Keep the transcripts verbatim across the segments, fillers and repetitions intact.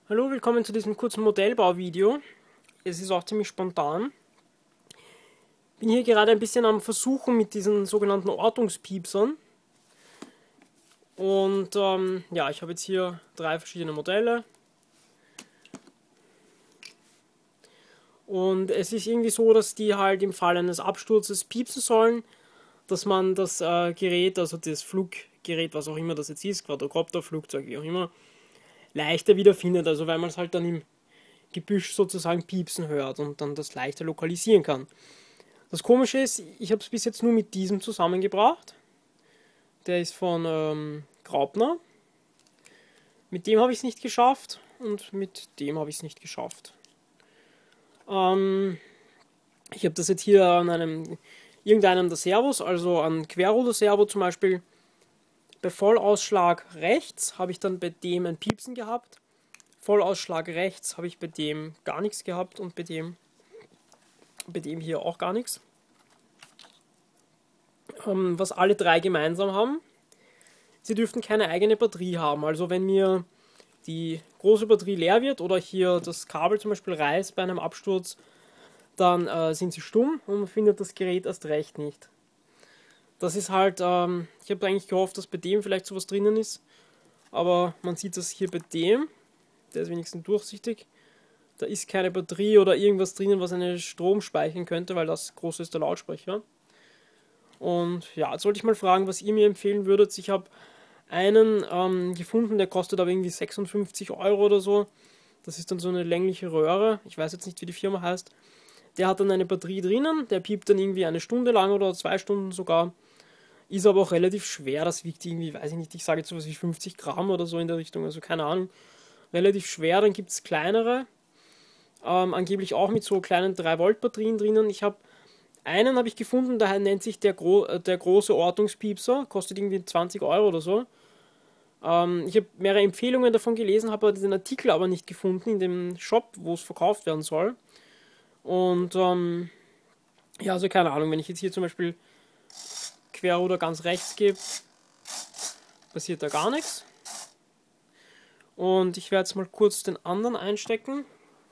Hallo, willkommen zu diesem kurzen Modellbauvideo. Es ist auch ziemlich spontan. Ich bin hier gerade ein bisschen am Versuchen mit diesen sogenannten Ortungspiepsern. Und ähm, ja, ich habe jetzt hier drei verschiedene Modelle. Und es ist irgendwie so, dass die halt im Fall eines Absturzes piepsen sollen, dass man das äh, Gerät, also das Fluggerät, was auch immer das jetzt ist, Quadrocopter, Flugzeug, wie auch immer, leichter wiederfindet. Also weil man es halt dann im Gebüsch sozusagen piepsen hört und dann das leichter lokalisieren kann. Das Komische ist, ich habe es bis jetzt nur mit diesem zusammengebracht. Der ist von ähm, Graupner. Mit dem habe ich es nicht geschafft und mit dem habe ich es nicht geschafft. Ähm, ich habe das jetzt hier an einem irgendeinem der Servos, also an Querruder Servo zum Beispiel. Bei Vollausschlag rechts habe ich dann bei dem ein Piepsen gehabt. Vollausschlag rechts habe ich bei dem gar nichts gehabt und bei dem, bei dem hier auch gar nichts. Ähm, was alle drei gemeinsam haben, sie dürften keine eigene Batterie haben. Also wenn mir die große Batterie leer wird oder hier das Kabel zum Beispiel reißt bei einem Absturz, dann äh, sind sie stumm und man findet das Gerät erst recht nicht. Das ist halt, ähm, ich habe eigentlich gehofft, dass bei dem vielleicht sowas drinnen ist, aber man sieht das hier bei dem, der ist wenigstens durchsichtig. Da ist keine Batterie oder irgendwas drinnen, was einen Strom speichern könnte, weil das große ist der Lautsprecher. Und ja, jetzt wollte ich mal fragen, was ihr mir empfehlen würdet. Ich habe einen ähm, gefunden, der kostet aber irgendwie sechsundfünfzig Euro oder so. Das ist dann so eine längliche Röhre. Ich weiß jetzt nicht, wie die Firma heißt. Der hat dann eine Batterie drinnen, der piept dann irgendwie eine Stunde lang oder zwei Stunden sogar. Ist aber auch relativ schwer, das wiegt irgendwie, weiß ich nicht, ich sage jetzt sowas wie fünfzig Gramm oder so in der Richtung, also keine Ahnung. Relativ schwer, dann gibt es kleinere, ähm, angeblich auch mit so kleinen drei Volt Batterien drinnen. Ich habe einen habe ich gefunden, der nennt sich der, Gro äh, der große Ortungspiepser, kostet irgendwie zwanzig Euro oder so. Ähm, ich habe mehrere Empfehlungen davon gelesen, habe den Artikel aber nicht gefunden in dem Shop, wo es verkauft werden soll. Und ähm, ja, also keine Ahnung, wenn ich jetzt hier zum Beispiel Querruder ganz rechts gebe, passiert da gar nichts. Und ich werde jetzt mal kurz den anderen einstecken.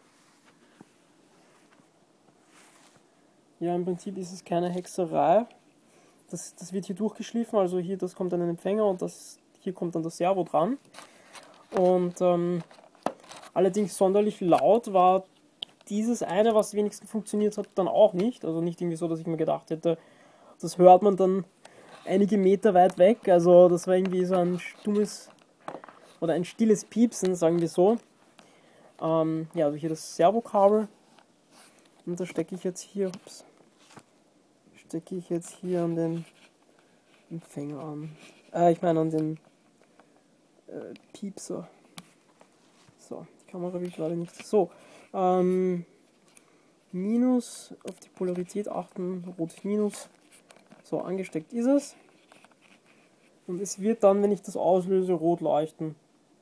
Ja, im Prinzip ist es keine Hexerei. Das, das wird hier durchgeschliffen, also hier, das kommt an den Empfänger und das, hier kommt dann das Servo dran. Und ähm, allerdings sonderlich laut war dieses eine, was wenigstens funktioniert hat, dann auch nicht. Also nicht irgendwie so, dass ich mir gedacht hätte, das hört man dann einige Meter weit weg. Also das war irgendwie so ein stummes oder ein stilles Piepsen, sagen wir so. Ähm, ja, also hier das Servokabel. Und da stecke ich jetzt hier, ups, stecke ich jetzt hier an den Empfänger an. Äh, ich meine an den äh, Piepser. So, die Kamera will gerade nicht. So, ähm, Minus, auf die Polarität achten, rot Minus. So, angesteckt ist es. Und es wird dann, wenn ich das auslöse, rot leuchten.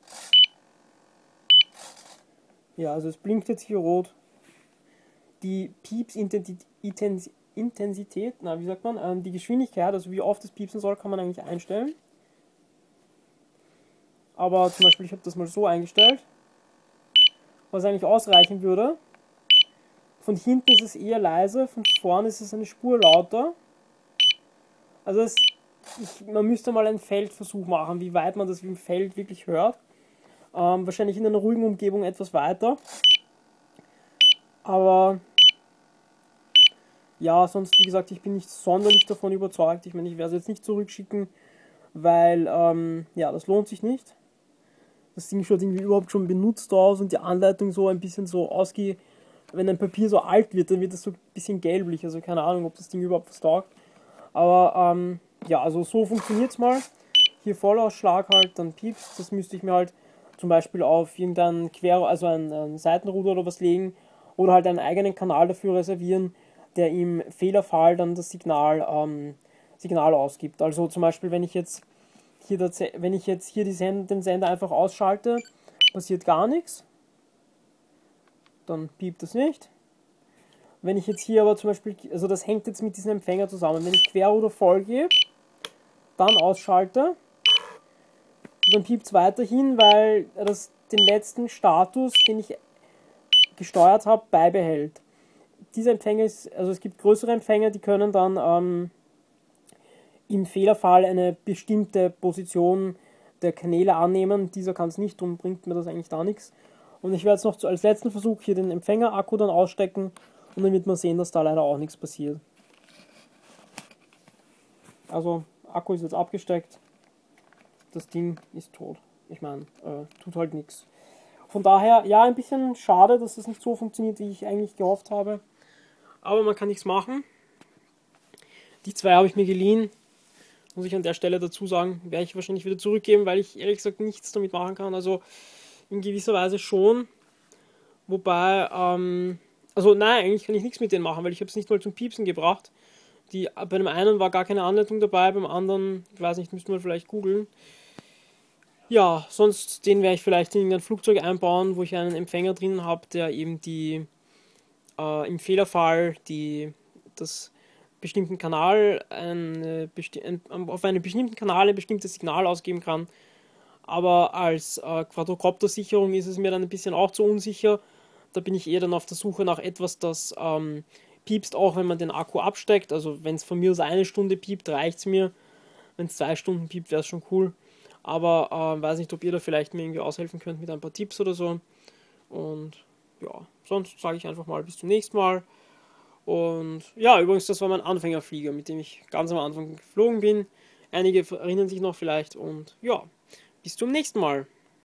Ja, also es blinkt jetzt hier rot. Die Piepsintensität, na wie sagt man, ähm, die Geschwindigkeit, also wie oft es piepsen soll, kann man eigentlich einstellen. Aber zum Beispiel, ich habe das mal so eingestellt, was eigentlich ausreichen würde. Von hinten ist es eher leise, von vorne ist es eine Spur lauter. Also es, ich, man müsste mal einen Feldversuch machen, wie weit man das im Feld wirklich hört. Ähm, wahrscheinlich in einer ruhigen Umgebung etwas weiter. Aber ja, sonst wie gesagt, ich bin nicht sonderlich davon überzeugt. Ich meine, ich werde es jetzt nicht zurückschicken, weil ähm, ja, das lohnt sich nicht. Das Ding schaut irgendwie überhaupt schon benutzt aus und die Anleitung so ein bisschen so ausge... Wenn ein Papier so alt wird, dann wird das so ein bisschen gelblich. Also keine Ahnung, ob das Ding überhaupt was taugt. Aber ähm, ja, also so funktioniert es mal. Hier Vollausschlag halt, dann piepst. Das müsste ich mir halt zum Beispiel auf irgendein Quer, also ein, ein Seitenruder oder was legen. Oder halt einen eigenen Kanal dafür reservieren, der im Fehlerfall dann das Signal, ähm, Signal ausgibt. Also zum Beispiel, wenn ich jetzt hier, das, wenn ich jetzt hier die Send, den Sender einfach ausschalte, passiert gar nichts. Dann piept das nicht. Wenn ich jetzt hier aber zum Beispiel, also das hängt jetzt mit diesem Empfänger zusammen, wenn ich Querruder voll gebe, dann ausschalte, dann piept es weiterhin, weil das den letzten Status, den ich gesteuert habe, beibehält. Dieser Empfänger ist, also es gibt größere Empfänger, die können dann ähm, im Fehlerfall eine bestimmte Position der Kanäle annehmen. Dieser kann es nicht, darum bringt mir das eigentlich da nichts. Und ich werde jetzt noch zu, als letzten Versuch hier den Empfänger-Akku dann ausstecken und dann wird man sehen, dass da leider auch nichts passiert. Also, Akku ist jetzt abgesteckt. Das Ding ist tot. Ich meine, äh, tut halt nichts. Von daher, ja, ein bisschen schade, dass das nicht so funktioniert, wie ich eigentlich gehofft habe. Aber man kann nichts machen. Die zwei habe ich mir geliehen. Muss ich an der Stelle dazu sagen, werde ich wahrscheinlich wieder zurückgeben, weil ich ehrlich gesagt nichts damit machen kann. Also in gewisser Weise schon. Wobei, ähm, also nein, eigentlich kann ich nichts mit denen machen, weil ich habe es nicht mal zum Piepsen gebracht. Die, bei dem einen war gar keine Anleitung dabei, beim anderen, ich weiß nicht, müsste man vielleicht googeln. Ja, sonst den werde ich vielleicht in irgendein Flugzeug einbauen, wo ich einen Empfänger drin habe, der eben die äh, im Fehlerfall die das bestimmten Kanal eine, besti ein, auf einem bestimmten Kanal ein bestimmtes Signal ausgeben kann. Aber als äh, Quadrocopter-Sicherung ist es mir dann ein bisschen auch zu unsicher. Da bin ich eher dann auf der Suche nach etwas, das ähm, piepst, auch wenn man den Akku absteckt. Also wenn es von mir aus eine Stunde piept, reicht es mir. Wenn es zwei Stunden piept, wäre es schon cool. Aber äh, weiß nicht, ob ihr da vielleicht mir irgendwie aushelfen könnt mit ein paar Tipps oder so. Und ja, sonst sage ich einfach mal bis zum nächsten Mal. Und ja, übrigens, das war mein Anfängerflieger, mit dem ich ganz am Anfang geflogen bin. Einige erinnern sich noch vielleicht und ja, bis zum nächsten Mal.